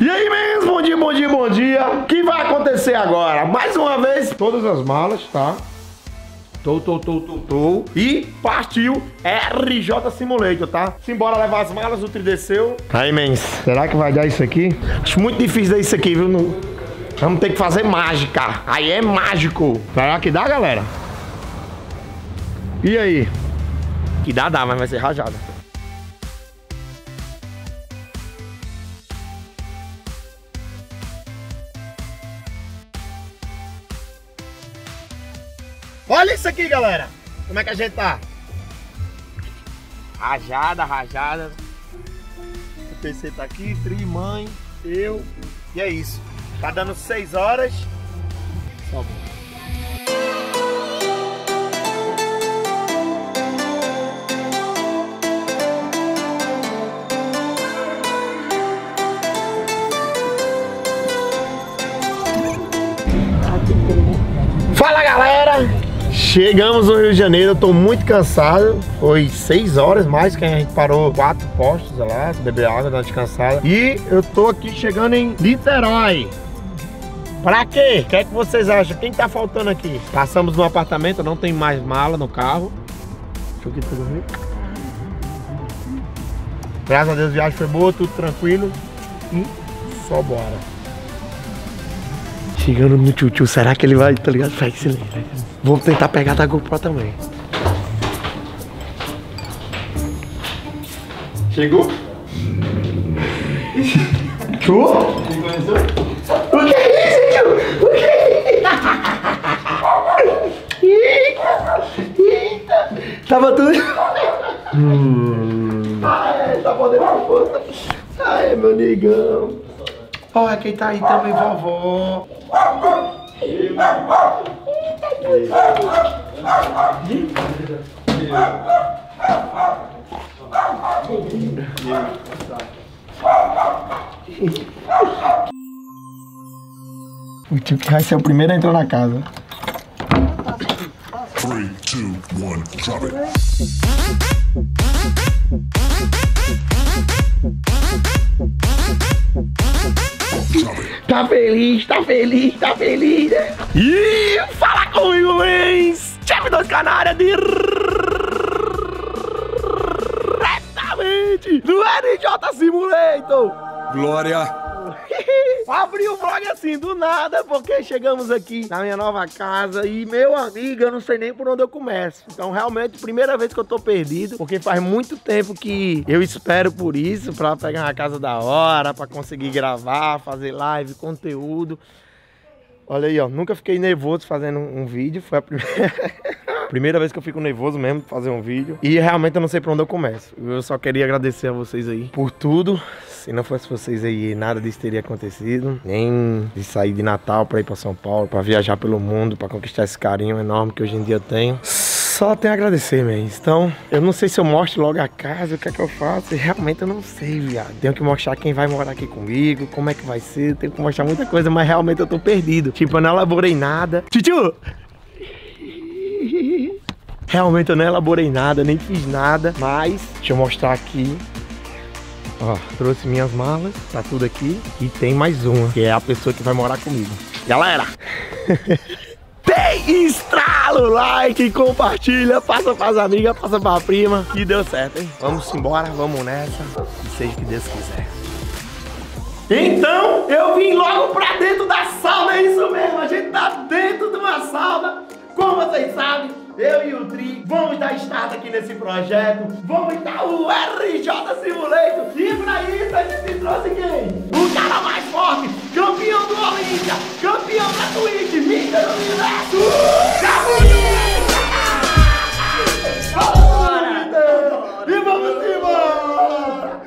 E aí mesmo, bom dia, bom dia, bom dia. O que vai acontecer agora? Mais uma vez, todas as malas, tá? E partiu RJ Simulator, tá? Simbora levar as malas, o Tri desceu. Aí, mens, será que vai dar isso aqui? Acho muito difícil dar isso aqui, viu? Vamos ter que fazer mágica. Aí é mágico. Será que dá, galera? E aí? Que dá, mas vai ser rajada. Olha isso aqui, galera. Como é que a gente tá? Rajada. O PC tá aqui, Tri, mãe, eu. E é isso. Tá dando 6 horas. Só bom. Fala, galera! Chegamos no Rio de Janeiro, eu tô muito cansado. Foi 6 horas mais que a gente parou 4 postos lá, beber água, dar uma descansada. E eu tô aqui chegando em Niterói. Pra quê? O que é que vocês acham? Quem tá faltando aqui? Passamos no apartamento, não tem mais mala no carro. Deixa eu aqui tudo ver. Graças a Deus a viagem foi boa, tudo tranquilo. E só bora. Chegando no tio, será que ele vai, tá ligado? Faz silêncio. Vou tentar pegar da GoPro também. Chegou? Tio? O que é isso, tio? O que é isso? Eita! Tava tudo... Ai, tá podendo com força. Ai, meu negão. Olha quem tá aí também, vovó. O tio que vai ser o primeiro a entrar na casa. 3, 2, 1, drop it. Tá feliz, né? E fala comigo, mens! Chefe dos Canários diretamente do RJ Simulator! Glória! Abri o vlog assim, do nada, porque chegamos aqui na minha nova casa e, meu amigo, eu não sei nem por onde eu começo. Então, realmente, primeira vez que eu tô perdido, porque faz muito tempo que eu espero por isso, pra pegar uma casa da hora, pra conseguir gravar, fazer live, conteúdo. Olha aí, ó, nunca fiquei nervoso fazendo um vídeo, foi a primeira vez que eu fico nervoso mesmo fazer um vídeo. E realmente eu não sei por onde eu começo. Eu só queria agradecer a vocês aí por tudo. Se não fosse vocês aí, nada disso teria acontecido. Nem de sair de Natal pra ir pra São Paulo, pra viajar pelo mundo, pra conquistar esse carinho enorme que hoje em dia eu tenho. Só tenho a agradecer, mesmo. Então, eu não sei se eu mostro logo a casa, o que é que eu faço. Realmente eu não sei, viado. Tenho que mostrar quem vai morar aqui comigo, como é que vai ser. Tenho que mostrar muita coisa, mas realmente eu tô perdido. Tipo, eu não elaborei nada. Tio! Realmente eu não elaborei nada, nem fiz nada. Mas, deixa eu mostrar aqui. Ó, trouxe minhas malas, tá tudo aqui. E tem mais uma, que é a pessoa que vai morar comigo. Galera! Tem estrala o like, compartilha, passa pras amigas, passa pra prima. E deu certo, hein? Vamos embora, vamos nessa. E seja o que Deus quiser. Então, eu vim logo pra dentro da sauna, é isso mesmo. A gente tá dentro de uma sauna. Como vocês sabem, eu e o Tri vamos dar start aqui nesse projeto. Vamos dar o RJ Simulator. E pra isso a gente trouxe quem? O cara mais forte, campeão do Olímpia, campeão da Twitch, Mister Universo, Bora! E vamos embora!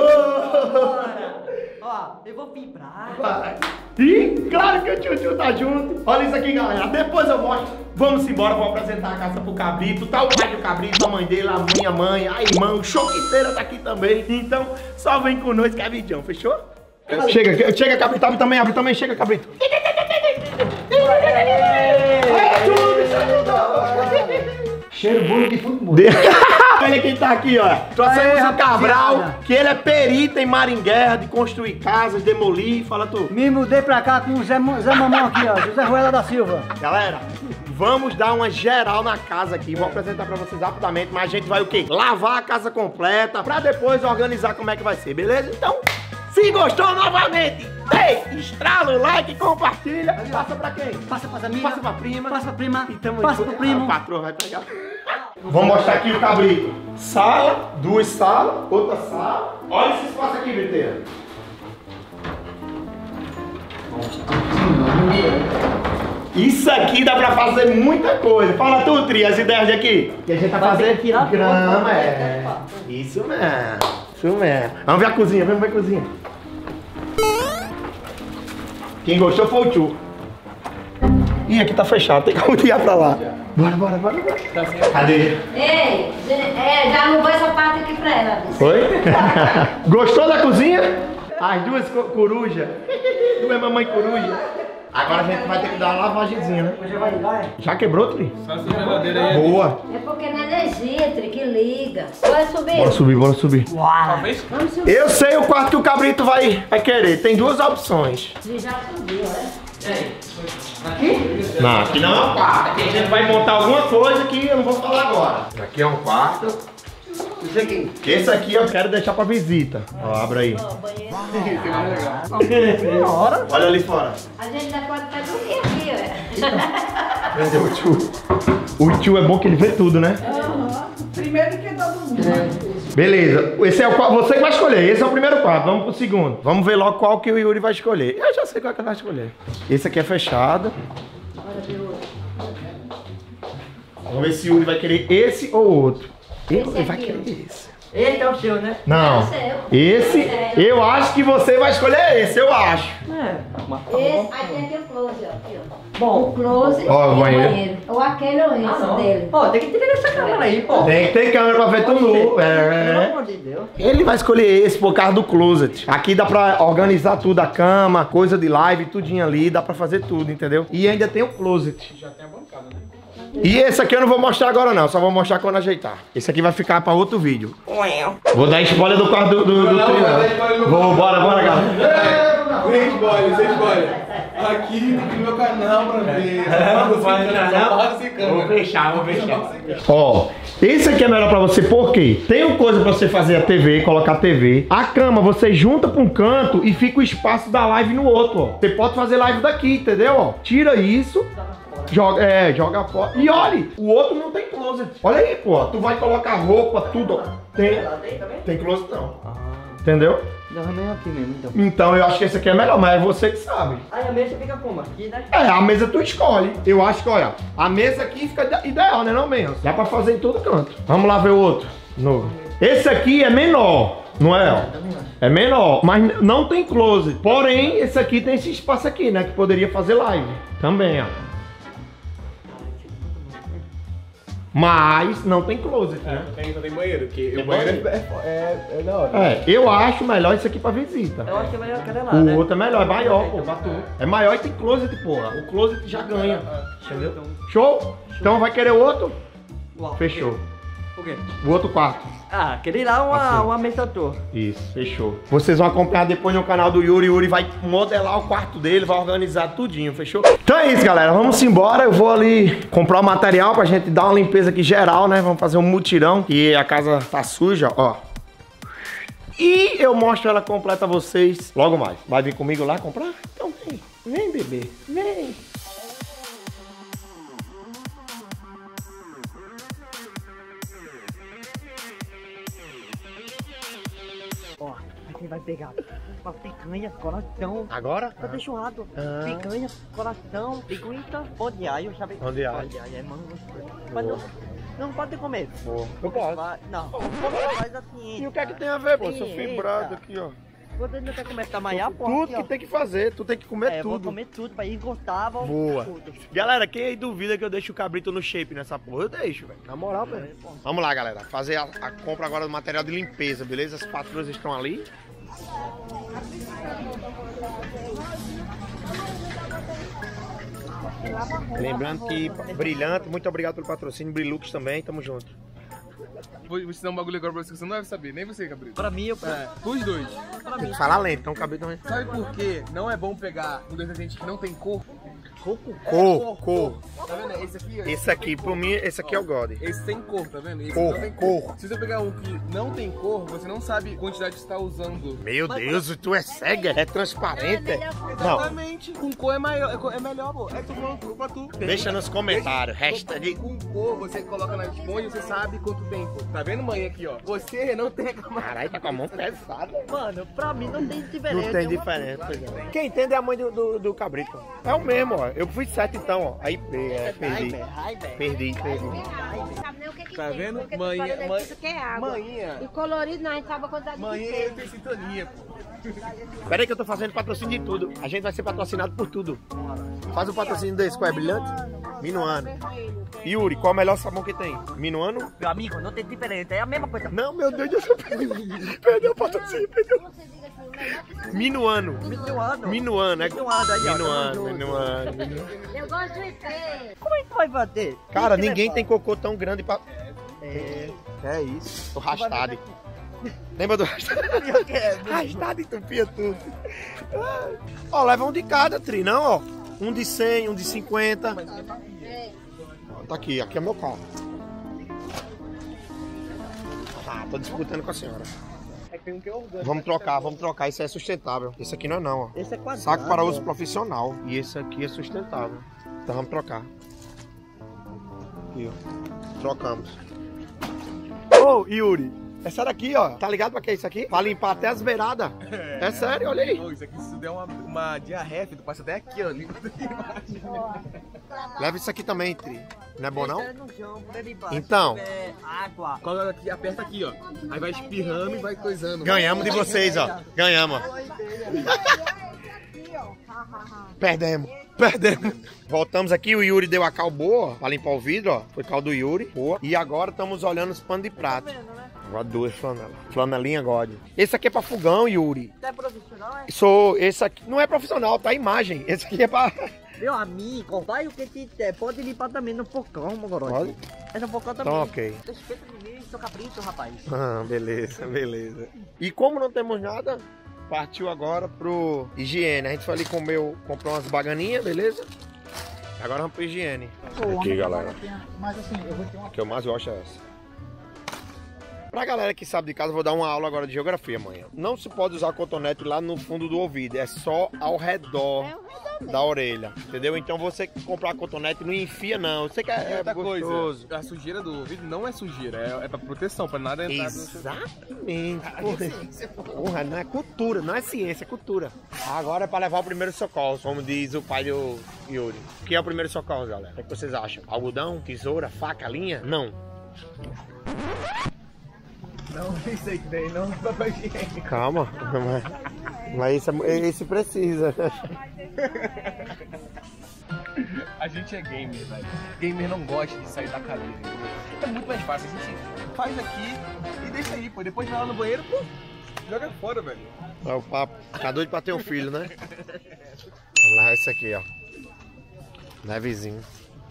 Ó, eu vou vibrar. Vai. E claro que o tio tá junto. Olha isso aqui, galera. Depois eu mostro. Vamos embora, vou apresentar a casa pro Cabrito. Tá o pai do Cabrito, a mãe dele, a minha mãe, a irmã, o choquiteira tá aqui também. Então, só vem com nós, Cabritão, fechou? Chega, Cabrito, abre também, chega, Cabrito. Cheiro bom de futebol. Olha quem tá aqui, ó. Trouxemos o Cabral, que ele é perito em Maringuerra, de construir casas, demolir. Fala tu. Me mudei pra cá com o Zé Mamão aqui, ó. José Ruela da Silva. Galera, vamos dar uma geral na casa aqui. Vou apresentar pra vocês rapidamente, mas a gente vai o quê? Lavar a casa completa, pra depois organizar como é que vai ser, beleza? Então, se gostou novamente, estrala o like, compartilha. Passa pra quem? Passa pra amiga. Passa pra prima. Passa pra prima. E Passa pro primo. A patroa vai pegar. Vamos mostrar aqui o cabrito. Sala, duas salas, outra sala. Olha esse espaço aqui, Briteira. Isso aqui dá pra fazer muita coisa. Fala tu, Tri, as ideias de aqui. Que a gente tá fazendo grama, Isso mesmo. Isso mesmo. Vamos ver a cozinha, vamos ver a cozinha. Quem gostou foi o tio. Ih, aqui tá fechado, tem como tirar pra lá. Bora. Cadê? Ei, já alugou essa parte aqui pra ela. Foi? Gostou da cozinha? As duas corujas. Duas mamãe coruja. Agora a gente vai ter que dar uma lavagemzinha, né? Já vai ligar, é? Já quebrou, Tri? Só essa geladeira aí. Boa. É porque na energia, Tri, que liga. Bora subir. Bora subir. Talvez. Vamos subir. Eu sei o quarto que o cabrito vai querer. Tem duas opções. Ele já subiu, olha. Não, aqui não é um quarto. Aqui a gente vai montar alguma coisa que eu não vou falar agora. Aqui é um quarto. Isso aqui. Esse aqui eu quero deixar pra visita. Ó, abre aí. Ó, banheiro. Olha ali fora. A gente já pode até dormir aqui, olha. Cadê o tio? O tio é bom que ele vê tudo, né? Primeiro que tá dormindo. Beleza. Esse é o quarto. Você que vai escolher. Esse é o primeiro quarto. Vamos pro segundo. Vamos ver logo qual que o Yuri vai escolher. Eu já sei qual que ele vai escolher. Esse aqui é fechado. Bora ver o outro. Vamos ver se o Yuri vai querer esse ou outro. Ele vai aqui, querer esse. Esse é o seu, né? Não. É o seu. Esse, eu acho que você vai escolher esse, eu acho. Esse, aí tem aqui o close, ó. Aqui, ó. Bom. O close Ó, o e banheiro. Ou aquele ou esse dele. Pô, tem que ter essa câmera aí, pô. Tem que ter câmera pra ver tudo nu. Pelo É. amor de Deus. Ele vai escolher esse por causa do closet. Aqui dá pra organizar tudo, a cama, coisa de live, tudinho ali, dá pra fazer tudo, entendeu? E ainda tem o closet. Já tem a bancada, né? E esse aqui eu não vou mostrar agora não, só vou mostrar quando ajeitar. Esse aqui vai ficar pra outro vídeo. Vou dar spoiler do quarto do trio. Bora, galera. Sem spoiler. Aqui no meu canal pra ver. Vou fechar. Ó, esse aqui é melhor pra você, por quê? Tem uma coisa pra você fazer a TV, colocar a TV. A cama você junta pra um canto e fica o espaço da live no outro, ó. Você pode fazer live daqui, entendeu? Ó, tira isso. Joga fora. E olha, o outro não tem closet. Olha aí, pô. Tu vai colocar roupa, tudo. Ó. Tem closet não. Entendeu? Não, é aqui mesmo, então. Então eu acho que esse aqui é melhor, mas é você que sabe. Aí a mesa fica como? Aqui, né? É, a mesa tu escolhe. Eu acho que, olha, a mesa aqui fica ideal, né, não mesmo? Dá pra fazer em todo canto. Vamos lá ver o outro. Novo. Esse aqui é menor, não é? Ó? É menor, mas não tem closet. Porém, esse aqui tem esse espaço aqui, né? Que poderia fazer live. Também, ó. Mas não tem closet, né? Só tem banheiro, porque o banheiro é da hora. É, eu acho melhor isso aqui pra visita. Eu acho que é melhor aquele lá, O né? outro é melhor, é maior, pô, pra tu. É maior e tem closet, porra. O closet já ganha. Entendeu? Show? Então vai querer outro? Uau. Fechou. Por quê? O outro quarto. Ah, aquele lá uma mesa toa. Isso, fechou. Vocês vão acompanhar depois no canal do Yuri. O Yuri vai modelar o quarto dele, vai organizar tudinho, fechou? Então é isso, galera. Vamos embora. Eu vou ali comprar o material pra gente dar uma limpeza aqui geral, né? Vamos fazer um mutirão. E a casa tá suja, ó. E eu mostro ela completa a vocês logo mais. Vai vir comigo lá comprar? Então vem. Vem, bebê. Vem. Ó, aqui vai pegar uma picanha, coração. Agora? Tá fechado. Ah. Picanha, coração, linguiça, pão de alho, sabe? Pão de alho. É mano. Mas não pode comer. Eu posso. Não, faz assim. E o que é que tem a ver, pô? Eu sou Sim, fibrado eita. aqui, ó. Você não quer comer tamanhar, pô? Tudo aqui, que ó. tem que fazer, tu tem que comer É, vou tudo. comer tudo pra ir gostar, vou Boa. tudo. Galera, quem aí duvida que eu deixo o cabrito no shape nessa porra? Eu deixo, velho. Na moral, velho. Vamos lá, galera. Fazer a compra agora do material de limpeza, beleza? As patroas estão ali. Lembrando que Brilhante, muito obrigado pelo patrocínio. Brilux também, tamo junto. Vou te dar um bagulho agora pra você que você não deve saber, nem você, Cabrito. Pra mim, eu... Os dois. Tem que falar lento, então o cabelo também. Sabe por que não é bom pegar um detergente que não tem cor? Cor. Tá vendo? Esse aqui, ó. Esse aqui, por mim, esse aqui é o God. Esse tem cor, tá vendo? Esse Cor, não tem cor. Se você pegar um que não tem cor, você não sabe a quantidade que você tá usando. Meu Deus, tu é cega? É transparente? Não, Exatamente. Com cor é melhor, pô. É que tu falando cor pra tu. deixa nos comentários. Hashtag... Com cor, você coloca na esponja, você sabe quanto tempo. Tá vendo, mãe, aqui, ó? Você não tem a camada. Caralho, tá com a mão pesada. Mano, pra mim não tem diferença. Não tem diferença. Quem entende é a mãe do cabrito. É o mesmo, ó. Eu fui 7 então, ó. Aí perdi. Sabe nem o que que Tá tem, vendo? porque Manhã, tu fala daqui, isso que é água. manhinha. E colorido não, a gente sabe a quantidade Mãe, que eu tem. tenho sintonia, pô. Pera aí que eu tô fazendo patrocínio de tudo. A gente vai ser patrocinado por tudo. Faz um patrocínio desse, qual é brilhante? Minuano. Yuri, qual é o melhor sabão que tem? Minuano? Meu amigo, não tem diferença, é a mesma coisa. Não, meu Deus do céu. Perdeu o patrocínio, perdeu. Você diga assim, o melhor que tem. Minuano. Minuano. Minuano, é? Minuano, aí, ó. Minuano. Eu gosto do IP. Como é que vai bater? Cara, Quem que ninguém vai tem cocô tão grande pra... É... É isso. O rastado. Lembra do rastado? Rastado entupia tudo. Ó, leva um de cada, Tri, não, ó. Um de 100, um de 50. Tá aqui é meu carro. Ah, tô disputando com a senhora. Vamos trocar, isso é sustentável. Esse aqui não é não, ó. Esse é quadrado. Saco para uso profissional. E esse aqui é sustentável. Então vamos trocar. Aqui, ó. Trocamos. Ô, Yuri, essa daqui, ó. Tá ligado pra que é isso aqui? Pra limpar até as beiradas. É sério, olha aí. Ô, isso aqui, se der uma diarreia, tu passa até aqui, ó. Leva isso aqui também, Tri. Não é bom não? Deixa no chão, por ali embaixo. Então. É água. Coloca aqui, aperta aqui, ó. Aí vai espirrando e vai coisando. Ganhamos de vocês, ó. Ganhamos. Perdemos. Voltamos aqui, o Yuri deu a cal boa pra limpar o vidro, ó. Foi cal do Yuri, boa. E agora estamos olhando os panos de prato. Agora 2 flanelas. Flanelinha God. Esse aqui é pra fogão, Yuri. Você é profissional, é? Esse aqui não é profissional, tá a imagem. Esse aqui é pra... Meu amigo, vai o que te der. Pode limpar também no focão, Mogorote. Pode? É no focão também. Então, ok. Respeita de mim, seu capricho, rapaz. Ah, beleza. E como não temos nada, partiu agora pro higiene. A gente foi ali comprou umas baganinhas, beleza? Agora vamos pro higiene. Aqui, galera. Mas assim, eu vou ter uma... O que eu mais gosto é essa. Pra galera que sabe de casa, eu vou dar uma aula agora de geografia amanhã. Não se pode usar cotonete lá no fundo do ouvido, é só ao redor da orelha, entendeu? Então você que comprar cotonete não enfia não, você que é Outra gostoso. coisa, a sujeira do ouvido não é sujeira, é pra proteção, pra nada entrar Exatamente. Porra, não é cultura, não é ciência, é cultura. Agora é pra levar o primeiro socorro, como diz o pai do Yuri. O que é o primeiro socorro, galera? O que vocês acham? Algodão, tesoura, faca, linha? Não. Não, isso aí que daí não é papel higiênico. Calma, mas esse precisa. A gente é gamer, velho. Gamer não gosta de sair da cadeira. É muito mais fácil. A gente faz aqui e deixa aí, pô. Depois vai lá no banheiro, pô, joga fora, velho. É o papo. Tá doido pra ter um filho, né? Vamos lá, esse aqui, ó. Levezinho.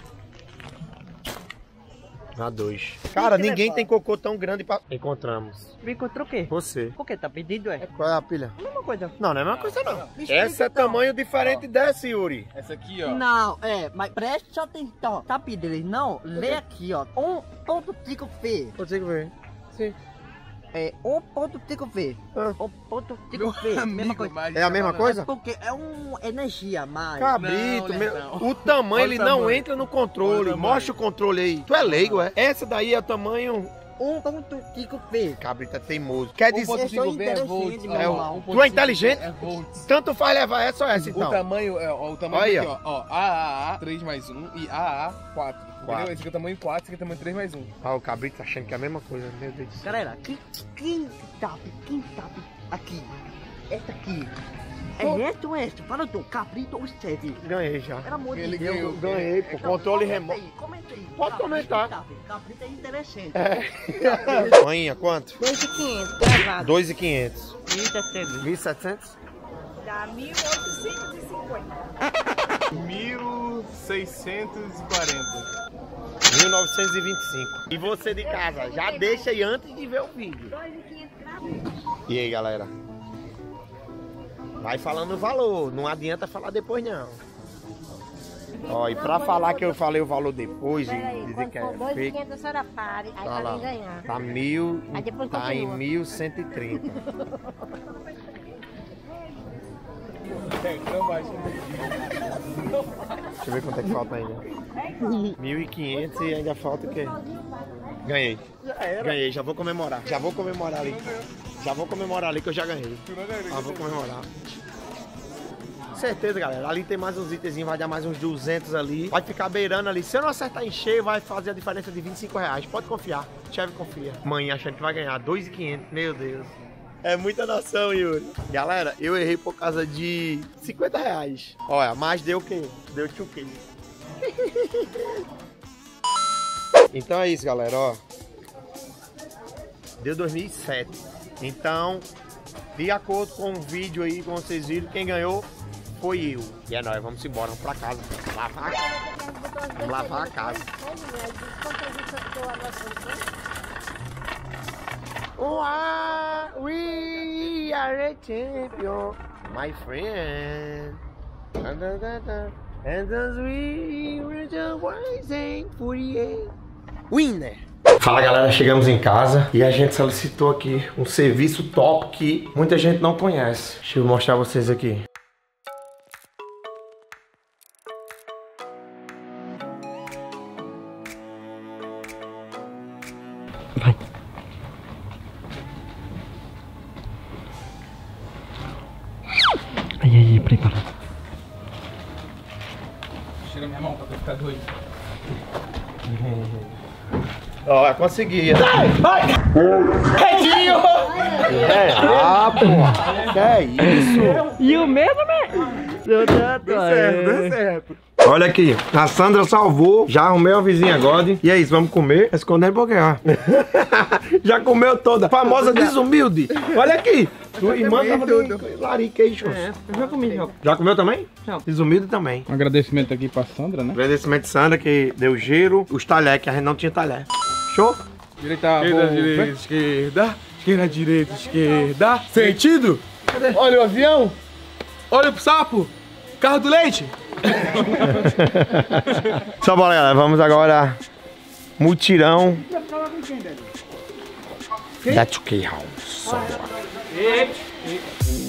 A 2. Cara, ninguém tem cocô tão grande pra... Encontramos. Me encontrou o quê? Você. Por que? Tá pedindo, é? Qual é a pilha? Mesma coisa. Não, não é a mesma coisa, não. Me explica, Essa é então. tamanho diferente dessa, Yuri. Essa aqui, ó. Não, mas preste atenção. Tá pedindo, não? Lê aqui, ó. 1.5 F. Consigo ver. Sim. É 1.5 F. Ah. 1.5 F. Mesma coisa. É a mesma coisa? Porque é uma energia, mas... Cabrito, Não. o tamanho ele Olha o não tamanho. entra no Olha controle. o tamanho. Mostra o controle aí. Tu é leigo, é? Essa daí é o tamanho... 1.5 F. Cabrito é teimoso. Quer dizer... Eu sou inteligente, meu irmão. Tu é inteligente? É volts. Tanto faz levar essa ou essa, então. O tamanho, ó, o tamanho Aí, aqui, ó. AAA 3 mais 1 e AAA 4. Entendeu? Esse aqui é o tamanho 4, esse aqui é o tamanho 3 mais 1. Ah, o cabrito tá achando que é a mesma coisa. Meu Deus do céu. Galera, quem sabe aqui? Essa aqui. É essa ou essa? Fala tu, cabrito ou serve? Ganhei já. Era muito Ele Deus. ganhou. Ganhei, pô. Controle remoto. Comenta aí. Pode comentar. Cabrito é interessante. Maninha, quanto? 2.500, gravado. 2.500. 1.700. 1.700? Dá 1.850. 1.640. 1.925. E você de casa, já deixa aí antes de ver o vídeo. E aí, galera? Vai falando o valor, não adianta falar depois não. Ó, e pra falar que eu falei o valor depois e dizer que é fake, 2.500 a senhora pare, aí tá pra lá, mim ganhar. tá 1.000, Aí depois tá em continua. 1.130. Deixa eu ver quanto é que falta ainda. 1.500 e ainda falta o quê? Ganhei. Ganhei, já vou comemorar. Já vou comemorar ali. Já vou comemorar ali que eu já ganhei. Já vou comemorar. Certeza, galera. Ali tem mais uns itens, vai dar mais uns 200 ali. Vai ficar beirando ali. Se eu não acertar em cheio, vai fazer a diferença de 25 reais. Pode confiar. Cheve confia. Mãe achando que vai ganhar 2.500. Meu Deus. É muita nação, Yuri. Galera, eu errei por causa de 50 reais. Olha, mas deu o quê? Deu tchuquê. Então é isso, galera, ó. Deu 2007. Então, de acordo com o vídeo aí, como vocês viram, quem ganhou foi eu. E é nóis, vamos embora, vamos pra casa. Vamos lavar a casa. We are a champion, my friend. And as we were just rising 48. Winner! Fala, galera, chegamos em casa e a gente solicitou aqui um serviço top que muita gente não conhece. Deixa eu mostrar pra vocês aqui. Vai. Aí, prepara. Chega minha mão pra ficar doido. Ó, consegui. Vai! Redinho! Pô. Que é isso? E o mesmo, né? Deu certo. Olha aqui, a Sandra salvou, já arrumei uma vizinha agora. E é isso, vamos comer. Escondendo porque já comeu toda. Famosa desumilde. Olha aqui. Tua irmã tava dando lariqueixos. Eu já comi, já. Já comeu também? Não. Desumilde também. Um agradecimento aqui pra Sandra, né? Agradecimento de Sandra que deu giro. Os talher, que a gente não tinha talher. Show? Direita, esquerda. Esquerda, direita, esquerda. Sentido? Olha o avião. Olha o sapo. Carro do leite. Só bola, galera. Vamos agora. Mutirão. Da 2K House. Só bora.